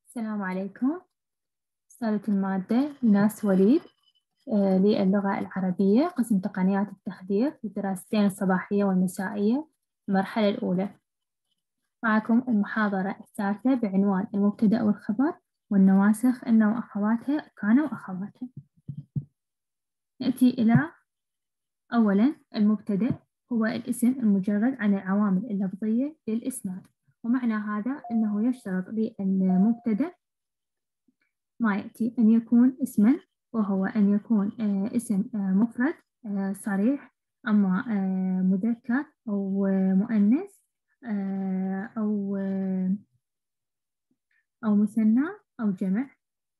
السلام عليكم. أستاذة المادة ناس وليد، للغة العربية، قسم تقنيات التخدير للدراستين الصباحية والمسائية، المرحلة الأولى. معكم المحاضرة الثالثة بعنوان المبتدأ والخبر والنواسخ إن وأخواتها كان وأخواتها. نأتي إلى أولا المبتدأ هو الاسم المجرد عن العوامل اللفظية للإسناد، ومعنى هذا أنه يشترط للمبتدأ ما يأتي أن يكون اسما، وهو أن يكون اسم مفرد صريح، أما مذكر أو مؤنث أو مثنى أو جمع.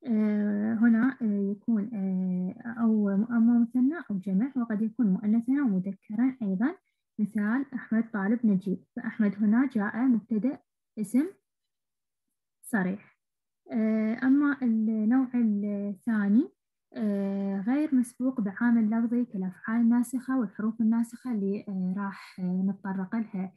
هنا يكون أو أما مثنى أو جمع، وقد يكون مؤنثا أو مذكرا أيضا. مثال أحمد طالب نجيب، فأحمد هنا جاء مبتدأ اسم صريح. أما النوع الثاني غير مسبوق بعامل لفظي كالأفعال الناسخة والحروف الناسخة اللي راح نتطرق لها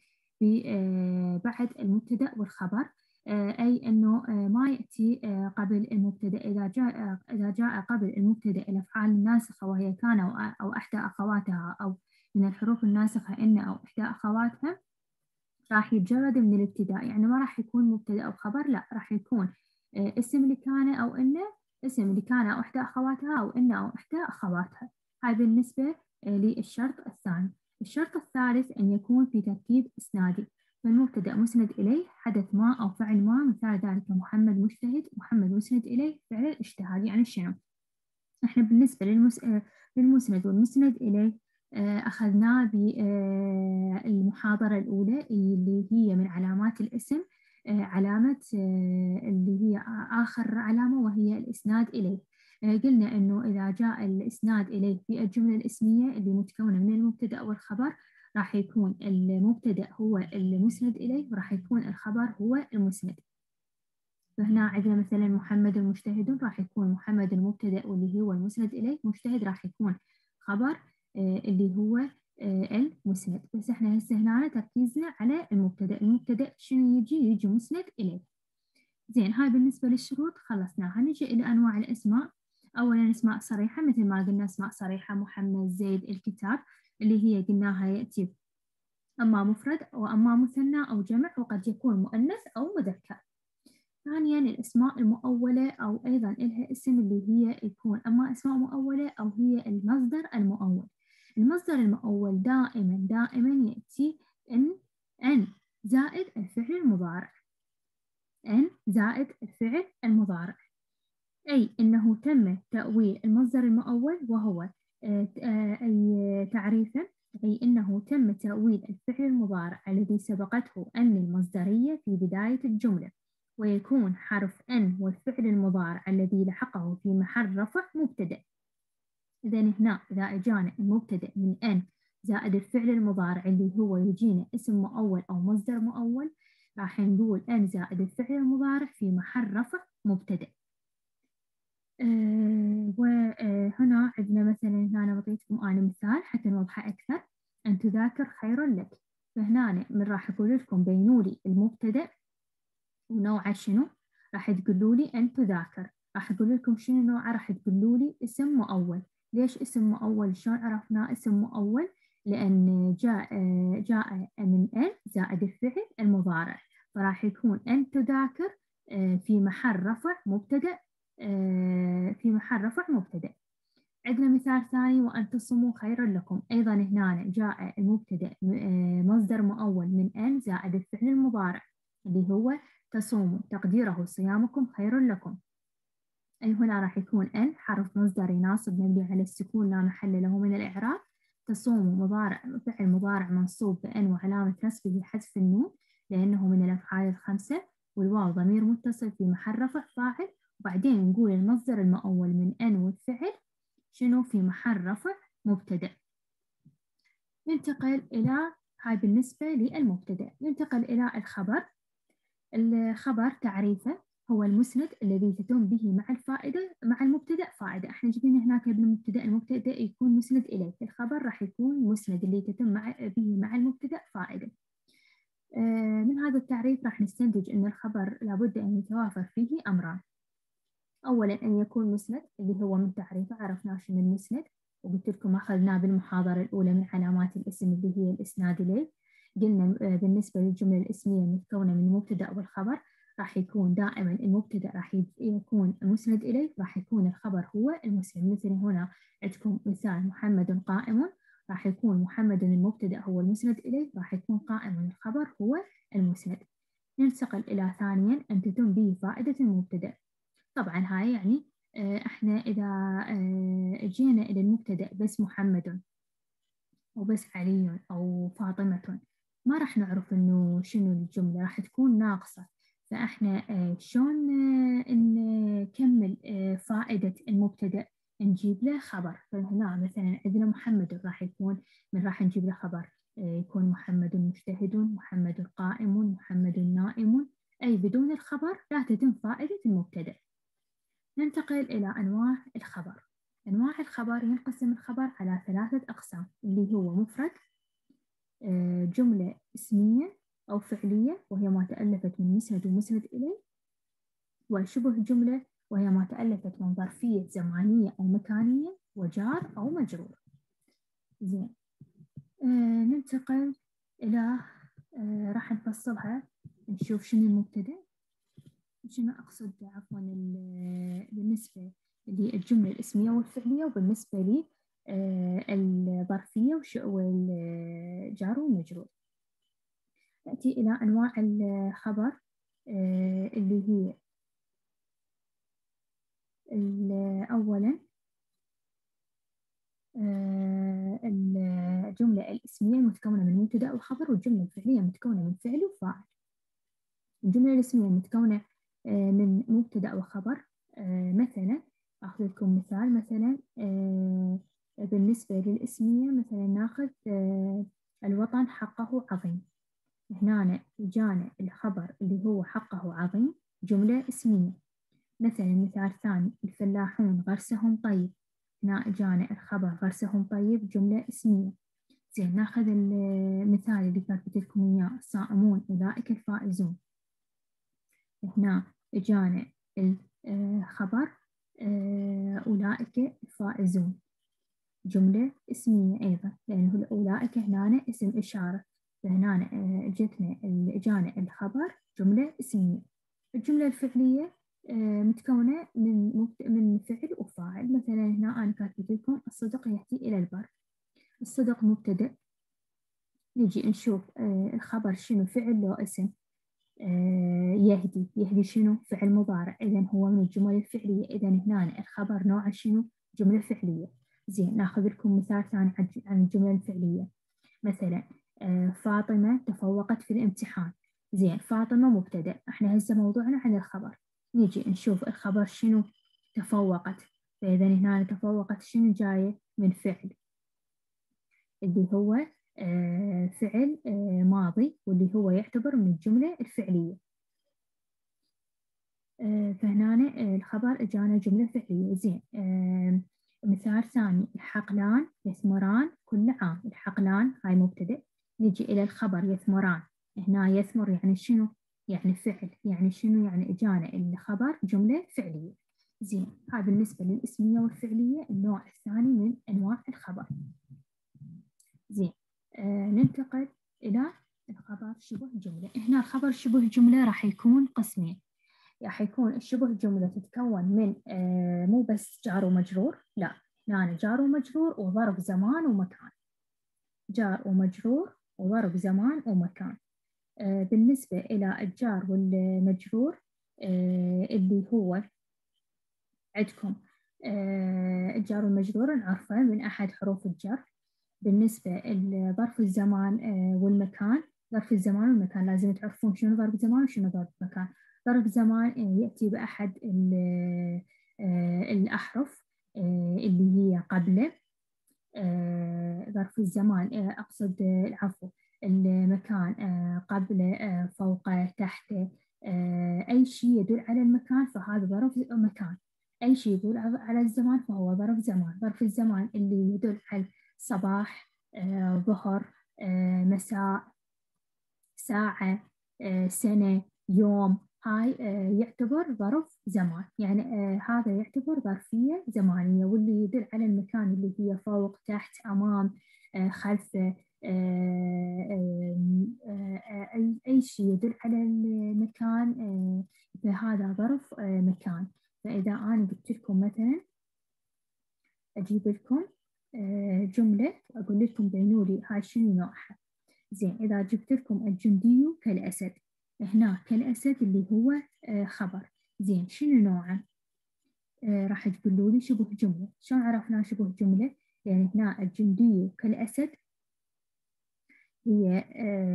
بعد المبتدأ والخبر. أي أنه ما يأتي قبل المبتدأ، إذا جاء قبل المبتدأ الأفعال الناسخة وهي كان أو إحدى أخواتها، أو من الحروف الناسخة إن أو إحدى أخواتها، راح يتجرد من الابتداء، يعني ما راح يكون مبتدأ أو خبر، لا راح يكون اسم لكان أو إنه، اسم لكان أو إحدى أخواتها، أو إنه أو إحدى أخواتها. هاي بالنسبة للشرط الثاني. الشرط الثالث أن يكون في ترتيب إسنادي، فالمبتدأ مسند إليه حدث ما أو فعل ما، مثال ذلك محمد مجتهد، محمد مسند إليه فعل الاجتهاد. يعني شنو؟ احنا بالنسبة للمسند والمسند إليه أخذناه بالمحاضرة الأولى اللي هي من علامات الاسم، علامة اللي هي آخر علامة وهي الإسناد إليه. قلنا أنه إذا جاء الإسناد إليه في الجملة الاسمية اللي متكونة من المبتدأ والخبر، راح يكون المبتدأ هو المسند إليه، وراح يكون الخبر هو المسند. فهنا عندنا مثلا محمد مجتهد، راح يكون محمد المبتدأ واللي هو المسند إليه، مجتهد راح يكون خبر اللي هو المسند. بس احنا هسه هنا تركيزنا على المبتدأ. المبتدأ شنو يجي مسند إليه. زين، هاي بالنسبة للشروط خلصناها. نجي إلى أنواع الأسماء. أولا أسماء صريحة، مثل ما قلنا أسماء صريحة محمد، زيد، الكتاب، اللي هي قلناها يأتي أما مفرد وأما مثنى أو جمع، وقد يكون مؤنث أو مذكر. ثانيا الأسماء المؤولة، أو أيضا إلها اسم اللي هي يكون أما أسماء مؤولة أو هي المصدر المؤول. المصدر المؤول دائما يأتي أن زائد الفعل المضارع، أن زائد الفعل المضارع، أي أنه تم تأويل المصدر المؤول، وهو أي تعريفا، أي أنه تم تأويل الفعل المضارع الذي سبقته أن المصدرية في بداية الجملة، ويكون حرف أن والفعل المضارع الذي لحقه في محل رفع مبتدأ. إذن هنا إذا أجانا المبتدأ من أن زائد الفعل المضارع اللي هو يجينا اسم مؤول أو مصدر مؤول، راح نقول أن زائد الفعل المضارع في محل رفع مبتدأ. وهنا عندنا مثلا، هنا أنا بعطيكم أنا مثال حتى نوضحه أكثر. أن تذاكر خير لك، فهنا من راح أقول لكم بينوا لي المبتدأ ونوعه شنو، راح تقولوا لي أن تذاكر. راح أقول لكم شنو نوعه، راح تقولوا لي اسم مؤول. ليش اسم مؤول؟ شلون عرفنا اسم مؤول؟ لأن جاء من أن زائد الفعل المضارع، فراح يكون أن تذاكر في محل رفع مبتدأ، في محل رفع مبتدأ. عندنا مثال ثاني، وأن تصوموا خير لكم. أيضا هنا جاء المبتدأ مصدر مؤول من أن زائد الفعل المضارع اللي هو تصوموا، تقديره صيامكم خير لكم. أي هنا راح يكون أن حرف مصدر ناصب مبني على السكون لا محل له من الإعراب. تصوموا فعل مضارع منصوب بأن وعلامة نصبه حذف النون لأنه من الأفعال الخمسة، والواو ضمير متصل في محل رفع فاعل. وبعدين نقول المصدر المؤول من أن والفعل شنو في محل رفع مبتدأ. ننتقل إلى، هاي بالنسبة للمبتدأ. ننتقل إلى الخبر. الخبر تعريفه هو المسند الذي تتم به مع الفائدة مع المبتدأ فائدة. احنا جبنا هناك بالمبتدأ، المبتدأ يكون مسند إليه، الخبر راح يكون مسند اللي تتم به مع المبتدأ فائدة. من هذا التعريف راح نستنتج أن الخبر لابد أن يتوافر فيه أمران. أولا أن يكون مسند، اللي هو من تعريفه عرفنا شنو المسند، وقلت لكم أخذناه بالمحاضرة الأولى من علامات الاسم اللي هي الإسناد إليه. قلنا بالنسبة للجملة الاسمية المتكونة من المبتدأ والخبر راح يكون دائما المبتدأ راح يكون مسند إليه، راح يكون الخبر هو المسند. مثل هنا عندكم مثال محمد قائم، راح يكون محمد المبتدأ هو المسند إليه، راح يكون قائم الخبر هو المسند. ننتقل إلى ثانيا أن تتم به فائدة المبتدأ. طبعا هاي يعني احنا إذا جينا إلى المبتدأ بس محمد أو بس علي أو فاطمة، ما راح نعرف إنه شنو الجملة، راح تكون ناقصة. فإحنا شلون نكمل فائدة المبتدأ؟ نجيب له خبر. فهنا مثلا عندنا محمد راح يكون من راح نجيب له خبر يكون محمد مجتهد، محمد قائم، محمد نائم، أي بدون الخبر لا تتم فائدة المبتدأ. ننتقل إلى أنواع الخبر. أنواع الخبر ينقسم الخبر على 3 أقسام، اللي هو مفرد، جملة اسمية أو فعلية وهي ما تألفت من مسند ومسند إليه، وشبه جملة وهي ما تألفت من ظرفية زمانية أو مكانية وجار أو مجرور. زين، ننتقل إلى راح نفصلها، نشوف شنو المبتدأ، شنو أقصد عفوا بالنسبة للجملة الاسمية والفعلية، وبالنسبة لي الظرفية والجار والمجرور. نأتي إلى أنواع الخبر اللي هي أولا الجملة الاسمية المتكونة من مبتدأ وخبر، والجملة الفعلية متكونة من فعل وفاعل. الجملة الاسمية متكونة من مبتدأ وخبر. مثلا أخذ لكم مثال، مثلا بالنسبة للاسمية مثلا ناخذ الوطن حقه عظيم. هنا جانا الخبر اللي هو حقه عظيم، جملة اسمية. مثلا مثال ثاني، الفلاحون غرسهم طيب، هنا جانا الخبر غرسهم طيب، جملة اسمية. زين، ناخذ المثال اللي كاتبت لكم إياه، الصائمون أولئك الفائزون. هنا جانا الخبر أولئك الفائزون، جملة اسمية أيضا، لأنه أولئك هنا اسم إشارة، فهنا جتنا جانا الخبر جملة اسمية. الجملة الفعلية متكونة من فعل وفاعل. مثلا هنا أنا كاتبت لكم الصدق يأتي إلى البر، الصدق مبتدأ. نجي نشوف الخبر شنو، فعل لو اسم. يهدي شنو، فعل مضارع، إذا هو من الجمل الفعلية، إذا هنا الخبر نوعه شنو، جملة فعلية. زين، ناخذ لكم مثال ثاني عن الجملة الفعلية. مثلا فاطمة تفوقت في الامتحان. زين، فاطمة مبتدأ، احنا هسه موضوعنا عن الخبر. نيجي نشوف الخبر شنو، تفوقت، فإذا هنا تفوقت شنو جاية من فعل، اللي هو فعل ماضي، واللي هو يعتبر من الجملة الفعلية. فهنا الخبر اجانا جملة فعلية. زين، مثال ثاني، الحقلان يثمران كل عام. الحقلان هاي مبتدأ. نجي إلى الخبر يثمران، هنا يثمر يعني شنو، يعني فعل، يعني شنو، يعني اجانا الخبر جملة فعلية. زين، هذا بالنسبة للاسمية والفعلية، النوع الثاني من أنواع الخبر. زين، ننتقل إلى الخبر شبه جملة. هنا الخبر شبه جملة راح يكون قسمين. راح يكون الشبه جملة تتكون من مو بس جار ومجرور، لا، هنا جار ومجرور وظرف زمان ومكان، جار ومجرور وظرف زمان ومكان. بالنسبة إلى الجار والمجرور اللي هو عندكم الجار والمجرور نعرفه من أحد حروف الجر. بالنسبة لظرف الزمان والمكان، ظرف الزمان والمكان لازم تعرفون شنو ظرف زمان وشنو ظرف مكان. ظرف زمان يأتي بأحد الأحرف اللي هي قبله. ظرف الزمان أقصد العفو، المكان قبله، فوقه، تحته، أي شيء يدل على المكان فهذا ظرف مكان. أي شيء يدل على الزمان فهو ظرف زمان. ظرف الزمان اللي يدل على صباح، ظهر، مساء، ساعة، سنة، يوم، هاي يعتبر ظرف زمان. يعني هذا يعتبر ظرفية زمانية، واللي يدل على المكان اللي هي فوق، تحت، أمام، خلف، أي شيء يدل على المكان، فهذا ظرف مكان. فإذا أنا قلت لكم مثلا، أجيب لكم جملة أقول لكم بينوا لي هاي شنو نوعها. زين، إذا جبت لكم الجندي كالأسد، هنا كالأسد اللي هو خبر. زين، شنو نوعه؟ راح تقولوا لي شبه جملة. شلون عرفنا شبه جملة؟ يعني هنا الجندي كالأسد، هي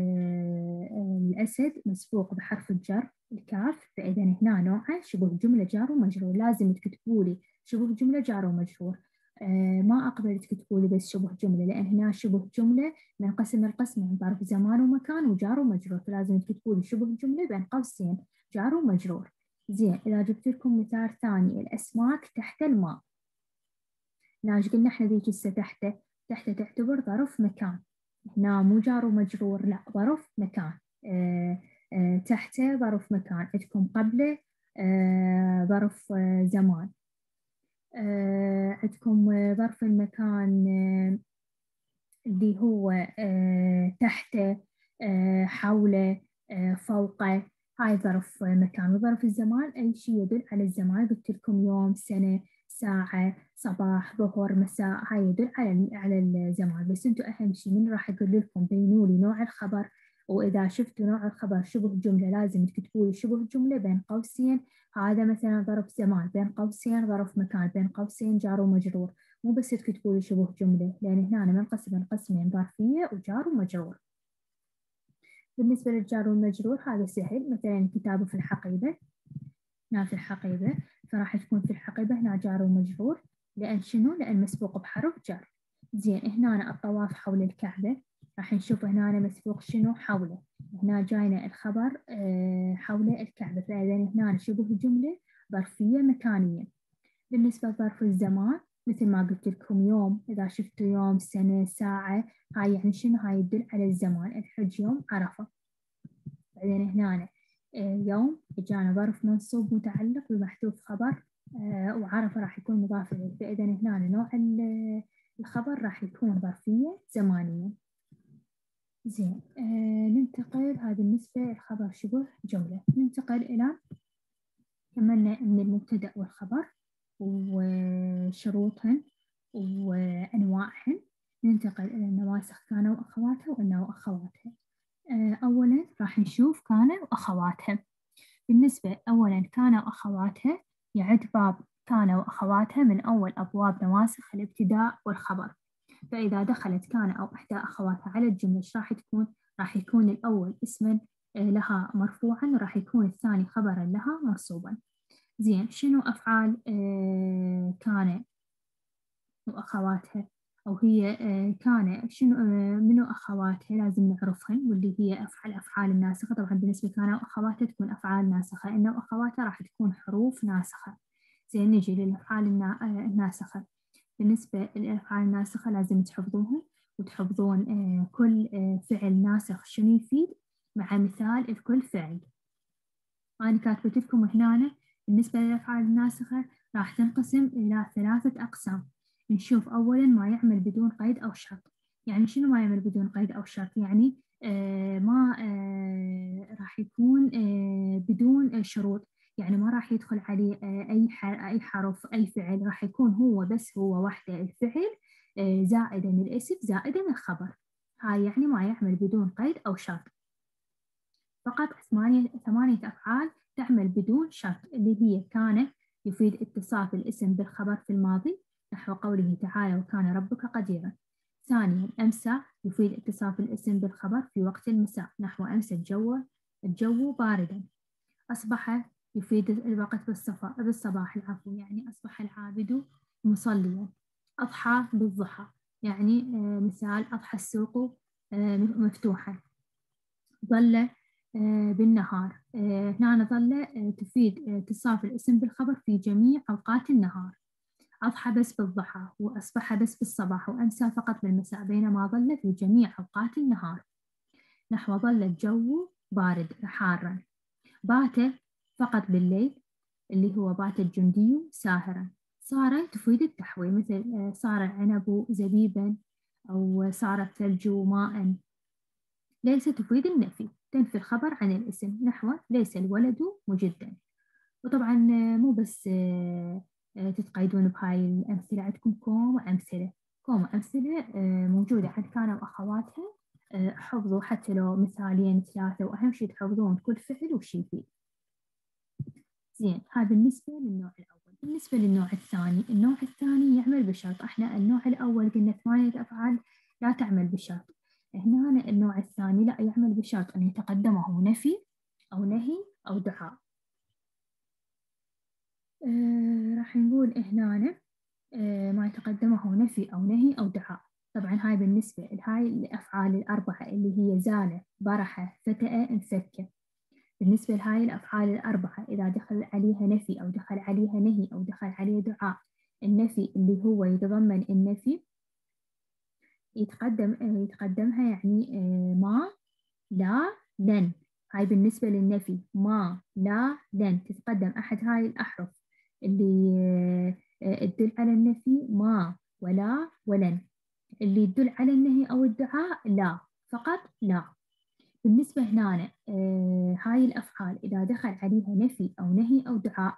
الأسد مسبوق بحرف الجر الكاف، فإذا هنا نوعه شبه جملة جار ومجرور. لازم تكتبوا لي شبه جملة جار ومجرور. ما أقبل تكتبوا لي بس شبه جملة، لأن هنا شبه جملة منقسم القسمين، ظرف زمان ومكان وجار ومجرور، فلازم تكتبوا لي شبه جملة بين قوسين جار ومجرور. زين، إذا جبت لكم مثال ثاني، الأسماك تحت الماء. ايش قلنا احنا ذيك هسه تحت تعتبر ظرف مكان. هنا مو جار ومجرور، لا، ظرف مكان. تحته ظرف مكان، عندكم قبله ظرف زمان. عندكم ظرف المكان اللي هو تحته، حوله، فوقه، هاي ظرف مكان. وظرف الزمان أي شيء يدل على الزمان، قلت لكم يوم، سنة، ساعة، صباح، ظهر، مساء، هاي يدل على الزمان. بس انتم أهم شيء من راح أقول لكم بينوا لي نوع الخبر، وإذا شفتوا نوع الخبر شبه جملة لازم تكتبوا لي شبه جملة بين قوسين. هذا مثلا ظرف زمان، بين قوسين ظرف مكان، بين قوسين جار ومجرور. مو بس تكتبوا لي شبه جملة، لأن هنا أنا منقسم قسمين، ظرفية وجار ومجرور. بالنسبة للجار والمجرور هذا سهل، مثلا كتابه في الحقيبة، هنا في الحقيبة، فراح تكون في الحقيبة هنا جار ومجرور. لأن شنو؟ لأن مسبوق بحرف جر. زين، هنا أنا الطواف حول الكعبة، راح نشوف هنا أنا مسبوق شنو؟ حوله. هنا جاينا الخبر حول الكعبة، فإذا هنا شبه جملة ظرفية مكانية. بالنسبة لظرف الزمان مثل ما قلت لكم يوم، إذا شفتوا يوم، سنة، ساعة، هاي يعني شنو؟ هاي يدل على الزمان، الحج يوم عرفة. بعدين هنا يوم إجانا ظرف منصوب متعلق بمحذوف خبر، وعرفة راح يكون مضاف إليه، فإذا هنا نوع الخبر راح يكون ظرفية زمانية. زين، ننتقل، هذا بالنسبة للخبر شبه جملة. ننتقل إلى، كملنا من المبتدأ والخبر وشروطهن وأنواعهن. ننتقل إلى النواسخ كان وأخواتها وإن وأخواتها. أولا راح نشوف كان وأخواتها. بالنسبة أولا كان وأخواتها، يعد باب كان وأخواتها من أول أبواب نواسخ الابتداء والخبر. فإذا دخلت كان أو إحدى أخواتها على الجملة إيش راح تكون؟ راح يكون الأول اسما لها مرفوعا، وراح يكون الثاني خبرا لها منصوبا. زين، شنو أفعال كان وأخواتها؟ أو هي كان شنو منو أخواتها؟ لازم نعرفهن، واللي هي أفعال الناسخة. طبعا بالنسبة كان وأخواتها تكون أفعال ناسخة، إن وأخواتها راح تكون حروف ناسخة. زين، نجي للأفعال الناسخة. بالنسبة للأفعال الناسخة لازم تحفظوها، وتحفظون كل فعل ناسخ شنو يفيد مع مثال لكل فعل. أنا كاتبت لكم هنا بالنسبة للأفعال الناسخة راح تنقسم إلى 3 أقسام. نشوف أولا ما يعمل بدون قيد أو شرط. يعني شنو ما يعمل بدون قيد أو شرط؟ يعني ما راح يكون بدون شروط، يعني ما راح يدخل عليه أي حرف، أي فعل، راح يكون هو بس هو وحده الفعل زائدا الاسم زائدا الخبر. هاي يعني ما يعمل بدون قيد أو شرط. فقط 8 أفعال تعمل بدون شرط، اللي هي كان يفيد اتصاف الاسم بالخبر في الماضي، نحو قوله تعالى وكان ربك قديرا. ثانيا، أمسى يفيد اتصاف الاسم بالخبر في وقت المساء، نحو أمسى الجو باردا. أصبح يفيد الوقت بالصباح، العفو، يعني أصبح العابد مصليا. أضحى بالضحى، يعني مثال أضحى السوق مفتوحا. ظل بالنهار، هنا ظل تفيد اتصاف الاسم بالخبر في جميع أوقات النهار. أضحى بس بالضحى، وأصبح بس بالصباح، وأمسى فقط بالمساء، بينما ظل في جميع أوقات النهار. نحو ظل الجو بارد حارا. بات فقط بالليل، اللي هو بات الجندي ساهرا. صار تفيد التحويل، مثل صار العنب زبيبا، أو صار الثلج ماء. ليس تفيد النفي، تنفي الخبر عن الاسم، نحو ليس الولد مجدا. وطبعا مو بس تتقيدون بهاي الأمثلة، عندكم كوم أمثلة، كوم أمثلة موجودة عند كان وأخواتها. حفظوا حتى لو مثالين 3، وأهم شيء تحفظون كل فعل وش يفيد. زين، هذا بالنسبة للنوع الأول. بالنسبة للنوع الثاني، النوع الثاني يعمل بشرط. احنا النوع الأول قلنا 8 أفعال لا تعمل بشرط. هنا النوع الثاني لا، يعمل بشرط أن يتقدمه نفي أو نهي أو دعاء. راح نقول هنا ما يتقدمه نفي أو نهي أو دعاء. طبعا هاي بالنسبة لهاي الأفعال الأربعة اللي هي زال، برح، فتأ، انفك. بالنسبة لهاي الأفعال الأربعة إذا دخل عليها نفي أو دخل عليها نهي أو دخل عليها دعاء، النفي اللي هو يتضمن النفي يتقدمها يعني ما، لا، لن. هاي بالنسبة للنفي، ما، لا، لن، تتقدم أحد هاي الأحرف اللي تدل على النفي، ما ولا ولن. اللي يدل على النهي أو الدعاء لا، فقط لا. بالنسبة هنا هاي الأفعال إذا دخل عليها نفي أو نهي أو دعاء،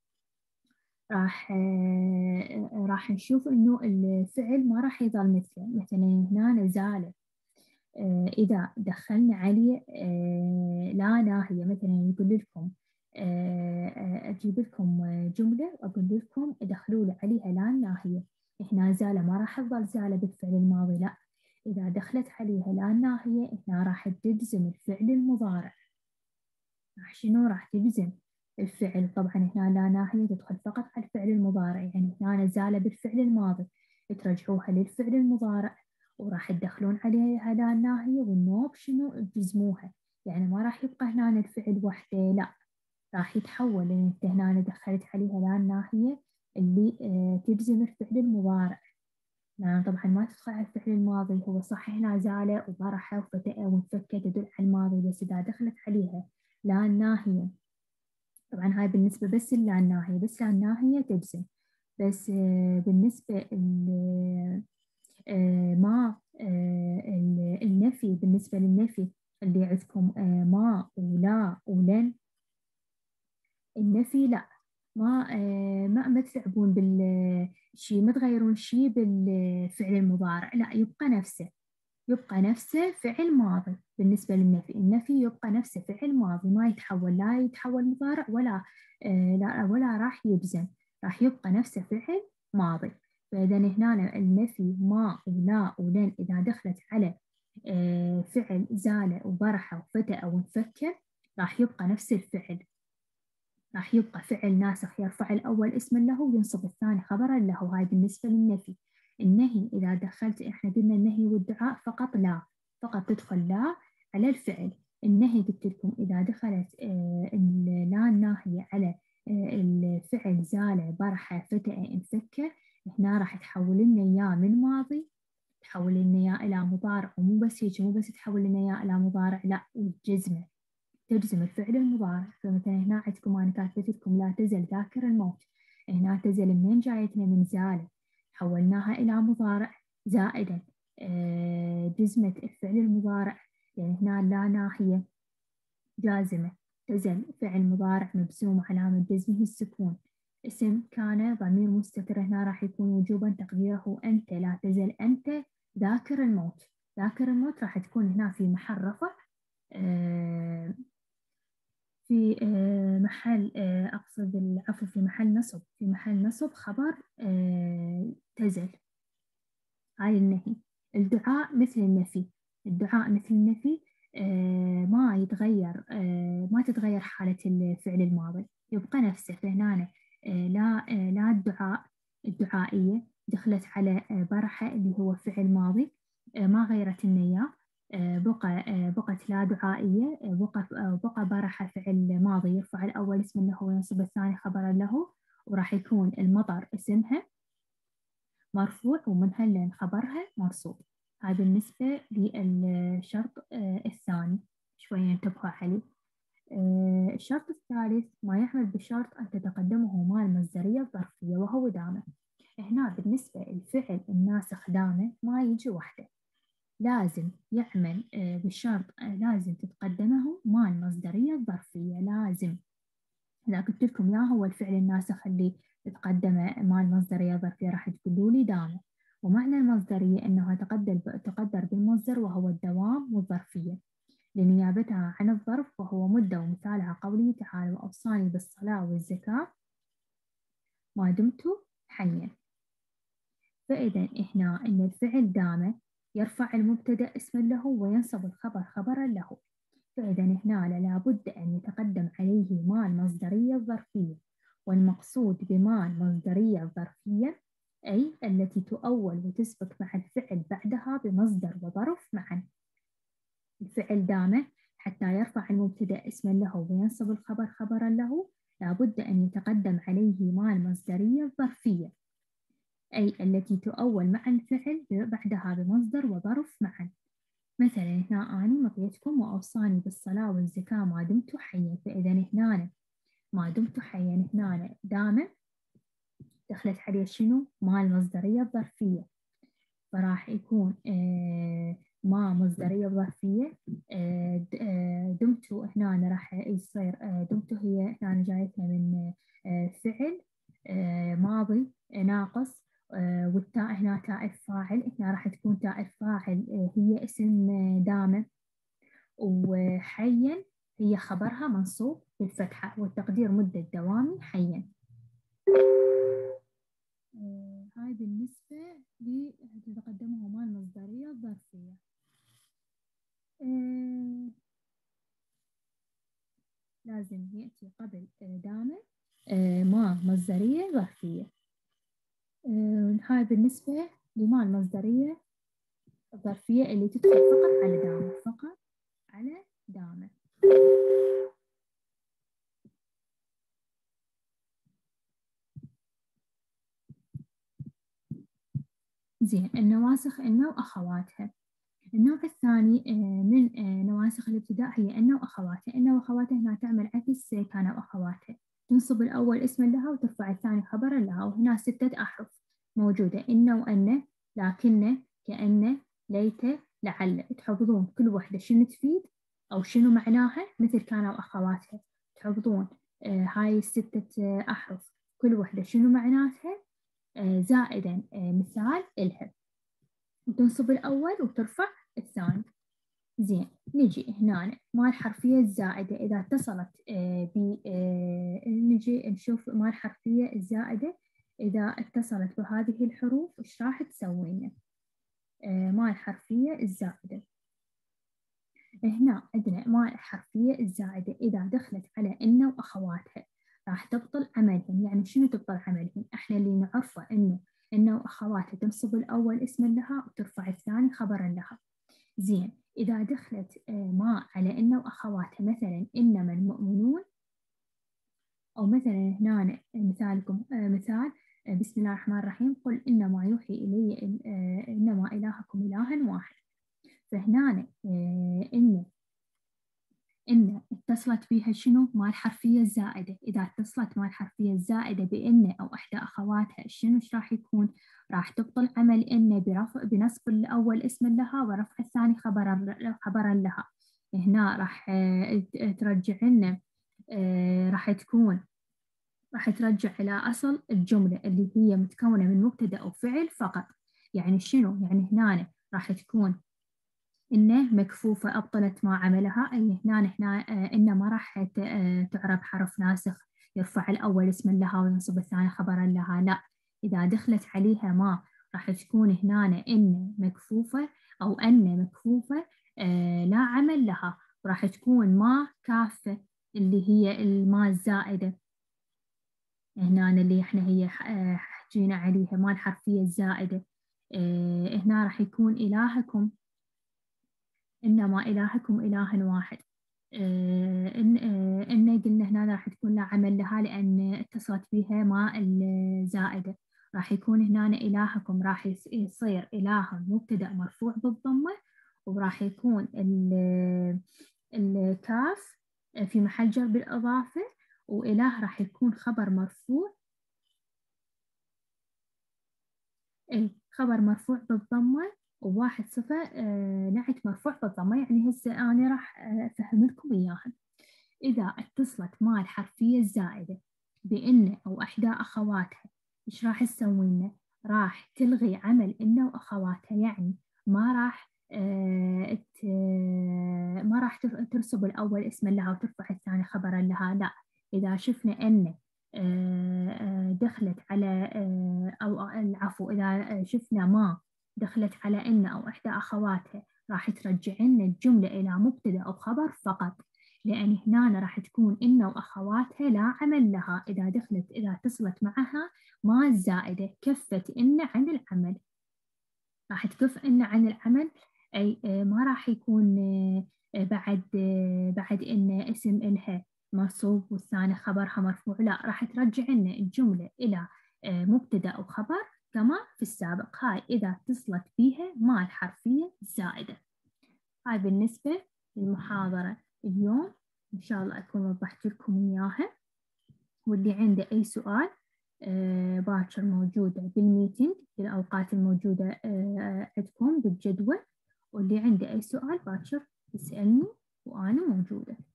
راح نشوف إنه الفعل ما راح يظل مثله. مثلا هنا زال، إذا دخلنا عليه لا ناهية، مثلا يقول لكم أجيب لكم جملة أقول لكم ادخلوا لي عليها لا ناهية، هنا زال ما راح تظل زال بالفعل الماضي، لا، إذا دخلت عليها لا ناهية هنا راح تجزم الفعل المضارع. راح شنو؟ راح تجزم الفعل. طبعا هنا لا ناهية تدخل فقط على الفعل المضارع، يعني هنا زال بالفعل الماضي ترجعوها للفعل المضارع، وراح تدخلون عليها لا ناهية والنوب شنو؟ تجزموها. يعني ما راح يبقى هنا الفعل وحده، لا، راح يتحول، لأن انت هنا دخلت عليها لا ناهية اللي تجزم الفعل المضارع. نعم، طبعا ما تدخل على الفعل الماضي. هو صح هنا زال وبرح وفتأ وانفك تدل على الماضي، بس إذا دخلت عليها لا الناهية، طبعا هاي بالنسبة بس اللا الناهية، بس لا الناهية تجزم. بس بالنسبة ما النفي، بالنسبة للنفي اللي عندكم ما ولا ولن، النفي لا، ما تلعبون بالشيء، ما تغيرون شيء بالفعل المضارع، لا، يبقى نفسه، يبقى نفسه فعل ماضي. بالنسبة للنفي، النفي يبقى نفسه فعل ماضي، ما يتحول، لا يتحول مضارع ولا لا، ولا راح يجزم، راح يبقى نفسه فعل ماضي. فإذا هنا النفي ما ولا ولن إذا دخلت على فعل زال وبرح وفتى وانفك راح يبقى نفس الفعل، راح يبقى فعل ناسخ يرفع الأول اسما له وينصب الثاني خبرا له. هاي بالنسبة للنفي. النهي إذا دخلت، إحنا قلنا النهي والدعاء فقط لا، فقط تدخل لا على الفعل. النهي قلت لكم إذا دخلت لا الناهية على الفعل زال، برح، فتأ، انفك، هنا راح تحول لنا إياه من ماضي، تحول لنا إياه إلى مضارع. ومو بس هيك، مو بس تحول لنا إياه إلى مضارع، لا، وتجزمه، تجزم الفعل المضارع. فمثلا هنا عندكم أنا كاتبت لكم لا تزل ذاكر الموت، هنا تزل منين جايتنا؟ من زالة، حولناها إلى مضارع زائدا جزمت الفعل المضارع، يعني هنا لا ناهية جازمة، تزل فعل مضارع مجزوم علامة جزمه السكون. اسم كان ضمير مستتر، هنا راح يكون وجوبا تقديره أنت، لا تزل أنت ذاكر الموت. ذاكر الموت راح تكون هنا في محل رفع، في محل أقصد العفو، في محل نصب، في محل نصب خبر تزل. هاي النهي. الدعاء مثل النفي، الدعاء مثل النفي ما يتغير، ما تتغير حالة الفعل الماضي، يبقى نفسه. فهنا لا الدعاء الدعائية دخلت على برحة اللي هو فعل ماضي، ما غيرت النية، بقت لا دعائية، بقى برحة فعل ماضي يرفع الأول اسم له وينصب الثاني خبرا له، وراح يكون المطر اسمها مرفوع ومنها لين خبرها منصوب. هاي بالنسبة للشرط الثاني. شوية انتبهوا عليه. الشرط الثالث ما يعمل بشرط أن تتقدمه ما المصدرية الظرفية وهو دامه. هنا بالنسبة للفعل الناسخ دامه ما يجي وحده، لازم يعمل بشرط لازم تتقدمه ما المصدرية الظرفية. لازم إذا قلت لكم يا هو الفعل الناسخ اللي تقدمه ما المصدرية الظرفية راح تقولوا لي دامه، ومعنى المصدرية أنها تقدر بالمصدر وهو الدوام والظرفية لنيابتها عن الظرف، وهو مدة ومثالها قوله تعالى وأوصاني بالصلاة والزكاة ما دمت حيا. فإذا هنا أن الفعل دام يرفع المبتدأ اسما له وينصب الخبر خبرا له. فإذا هنا لابد أن يتقدم عليه ما المصدرية الظرفية، والمقصود بما المصدرية الظرفية أي التي تؤول وتسبق مع الفعل بعدها بمصدر وظرف معا. الفعل دام حتى يرفع المبتدأ اسما له وينصب الخبر خبرا له لابد أن يتقدم عليه ما المصدرية الظرفية أي التي تؤول مع الفعل بعدها بمصدر وظرف معا. مثلا هنا أنا مطيتكم وأوصاني بالصلاة والزكاة ما دمت حيا. فإذا هنا ما دمت حيا هنا دام دخلت عليه شنو؟ ما المصدرية الظرفية، فراح يكون ما مصدرية ظرفية. دمت هنا راح يصير دمت هي هنا جايتنا من فعل ماضي ناقص، والتاء هنا تاء الفاعل، هنا راح تكون تاء الفاعل هي اسم دامة، وحيا هي خبرها منصوب بالفتحة، والتقدير مدة دوامي حيا. هاي بالنسبة لتتقدمه ما المصدرية الظرفية. لازم يأتي قبل دامة ما مصدرية ظرفية. هاي بالنسبة لما المصدرية الظرفية اللي تدخل فقط على دامة، فقط على دامة. زين، النواسخ إن وأخواتها. النوع الثاني من نواسخ الابتداء هي إن وأخواتها. إن وأخواتها هنا تعمل عكس كان وأخواتها، تنصب الأول اسما لها وترفع الثاني خبرا لها. وهنا 6 أحرف موجودة، إن وأن، لكن، كأن، ليت، لعل. تحفظون كل وحدة شنو تفيد أو شنو معناها، مثل كان وأخواتها تحفظون هاي 6 أحرف كل وحدة شنو معناتها، زائدا مثال إلها، وتنصب الأول وترفع الثاني. زين، نجي هنا مع الحرفية الزائدة إذا اتصلت نجي نشوف مع الحرفية الزائدة إذا اتصلت بهذه الحروف إيش راح تسوي لنا. مع الحرفية الزائدة هنا عندنا مع الحرفية الزائدة إذا دخلت على إن وأخواتها راح تبطل عملهم. يعني شنو تبطل عملهم؟ إحنا اللي نعرفه إن وأخواتها تنصب الأول اسما لها وترفع الثاني خبرا لها. زين، إذا دخلت ما على إن وأخواتها مثلا إنما المؤمنون، أو مثلا هنا مثالكم مثال بسم الله الرحمن الرحيم قل إنما يوحي إلي إنما إلهكم إله واحد. فهنا إن اتصلت بها شنو؟ مع الحرفية الزائدة. إذا اتصلت مع الحرفية الزائدة بإن أو إحدى أخواتها شنو إيش راح يكون؟ راح تبطل عمل إن بنصب الأول اسما لها ورفع الثاني خبرا لها. هنا راح ترجع لنا راح ترجع إلى أصل الجملة اللي هي متكونة من مبتدأ وفعل فقط. يعني شنو؟ يعني هنا راح تكون إنه مكفوفة أبطلت ما عملها، أي هنا إنه ما راح تعرب حرف ناسخ يرفع الأول اسما لها وينصب الثاني خبرا لها، لا، إذا دخلت عليها ما راح تكون هنا إن مكفوفة أو أن مكفوفة لا عمل لها، وراح تكون ما كافة اللي هي الماء الزائدة هنا اللي احنا هي حكينا عليها ما الحرفية الزائدة. هنا راح يكون إلهكم إنما إلهكم إله واحد. إن قلنا هنا راح تكون لا عمل لها لأن اتصلت بها ما الزائدة. راح يكون هنا إلهكم راح يصير إله مبتدأ مرفوع بالضمة، وراح يكون الكاف في محل جر بالإضافة، وإله راح يكون خبر مرفوع. الخبر مرفوع بالضمة، وواحد صفة نعت مرفوع بالضمة. يعني هسه أنا راح أفهم لكم إياها. إذا اتصلت مع الحرفية الزائدة بإن أو إحدى أخواتها، إيش راح تسوي لنا؟ راح تلغي عمل إن وأخواتها. يعني ما راح ما راح ترسب الأول اسما لها وترفع الثاني خبرا لها، لا. إذا شفنا أن دخلت على أو العفو، إذا شفنا ما دخلت على إن أو إحدى أخواتها، راح ترجع لنا الجملة إلى مبتدأ أو خبر فقط، لأن هنا راح تكون إن وأخواتها لا عمل لها. إذا اتصلت معها ما الزائدة كفت إن عن العمل، راح تكف إن عن العمل. أي ما راح يكون بعد إن اسم إلها منصوب والثاني خبرها مرفوع، لا، راح ترجع لنا الجملة إلى مبتدأ أو خبر كما في السابق. هاي إذا اتصلت بها مع الحرفية الزائدة. هاي بالنسبة للمحاضرة اليوم، إن شاء الله أكون وضحت لكم إياها. واللي عنده أي سؤال باكر موجودة بالميتنج في الأوقات الموجودة عندكم بالجدول، واللي عنده أي سؤال باكر يسألني وأنا موجودة.